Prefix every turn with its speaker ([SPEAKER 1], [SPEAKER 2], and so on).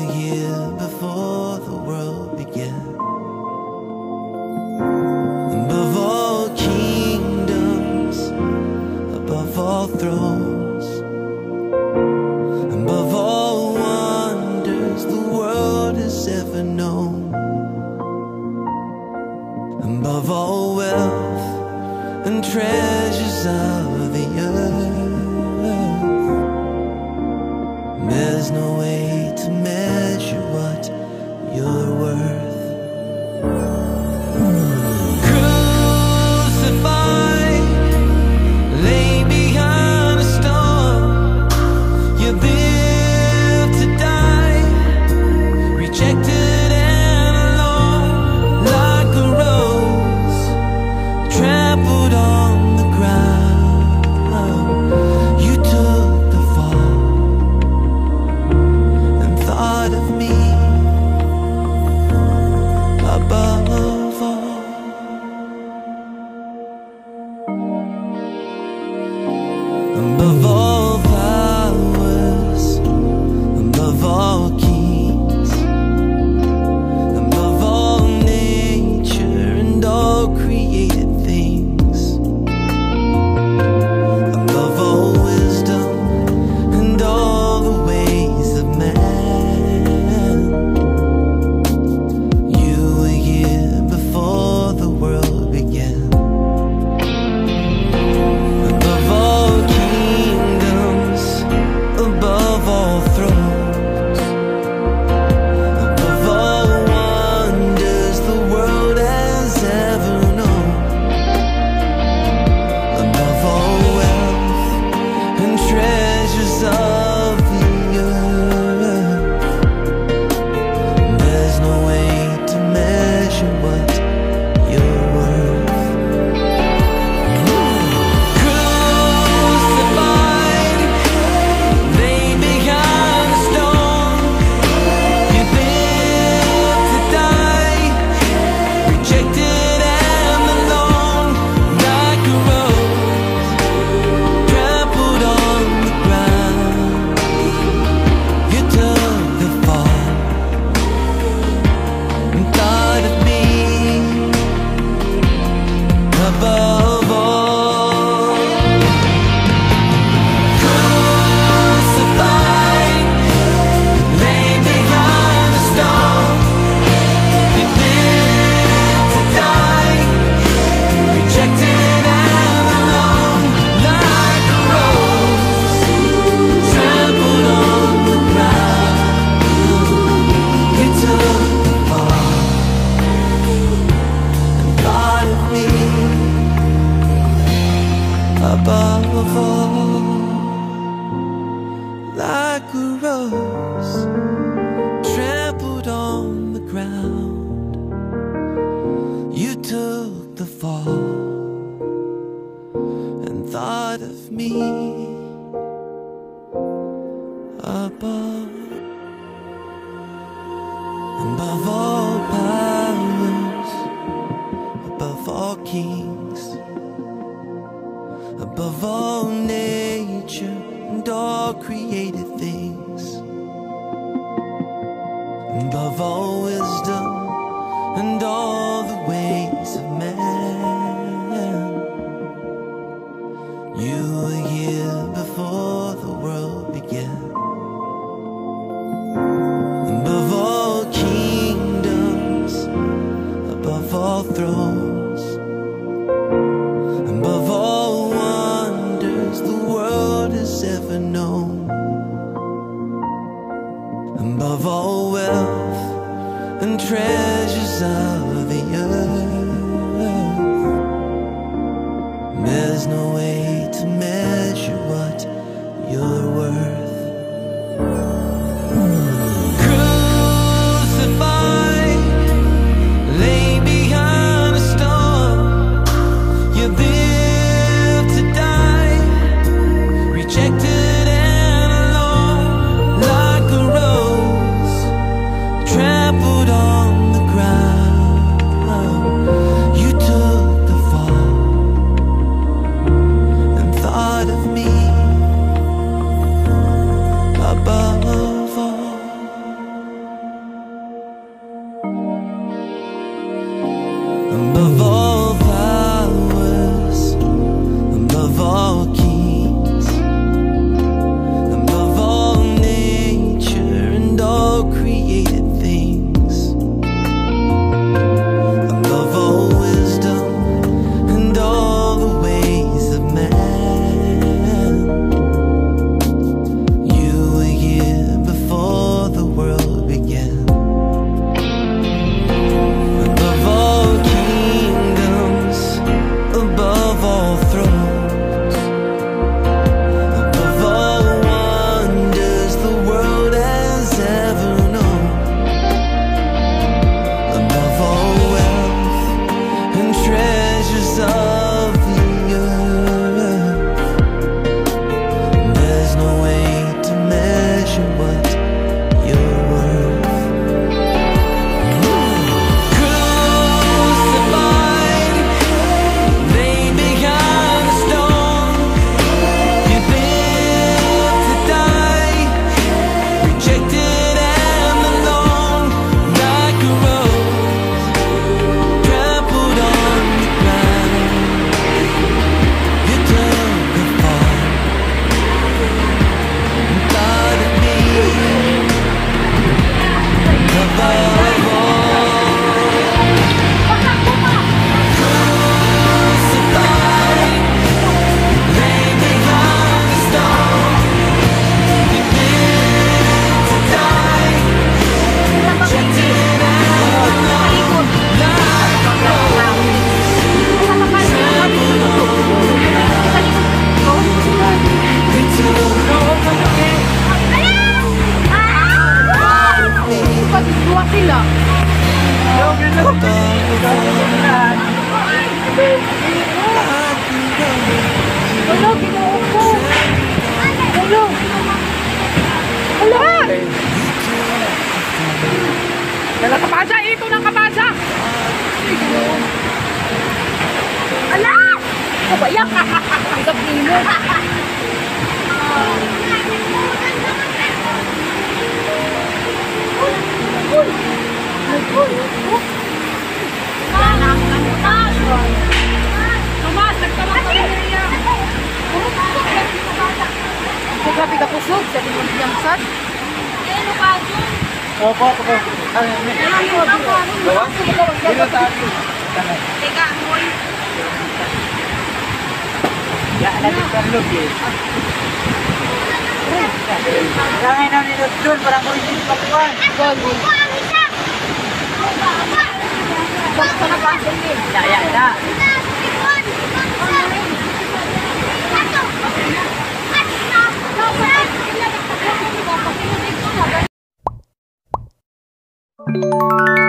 [SPEAKER 1] were here before the world began. Above all kingdoms, above all thrones, above all wonders the world has ever known, above all wealth and treasures of the earth, there's no way to measure what you're worth. Crucified, lay behind a stone, you live to die, rejected and alone, like a rose trampled on the ground. You took the fall and thought of me above all. Above all powers, above all kings, above all nature and all created things, above all wisdom and all the ways of man. You were here before the world began. Above all kingdoms, above all thrones, above all wonders the world has ever known, above all wealth and treasures of the earth, there's no way to measure what you're worth. Crucified, lay behind a stone, you live to die, rejected and alone, like a rose trampled on the ground. You took the fall and thought of me above all. Crucified, lay behind a stone, you live to die, rejected and alone, like a rose trampled on the ground. You took the fall and thought of me above all, like a rose trampled on the ground. You took the fall and thought of me above all powers, above all kings, above all nature and all created things, above all wisdom and all the ways of man. You were here before the world began. Above all kingdoms, above all thrones, above all wonders the world has ever known, above all wealth and treasures of the earth, there's no way to measure what you're worth. Crucified, lay behind a stone, you live to die, rejected and alone, like a rose trampled on the ground. You took the fall
[SPEAKER 2] sila. Hello, ginoo ko. Hello. Hello. Dala kapasa, ito ng kapasa. Ala! Kabayak! Isap nimo. Tomas, nagtawag ka niya. Grabe ka kusog, sabi mo niyang sad. Ano pa doon?
[SPEAKER 3] Opo, opo.
[SPEAKER 2] Teka, moy.
[SPEAKER 3] Ya, natin sa lobby. Kaya na nito doon, parang ko rin pakuan.
[SPEAKER 2] Basta na ba?
[SPEAKER 3] Ya, ya.
[SPEAKER 2] Thank you.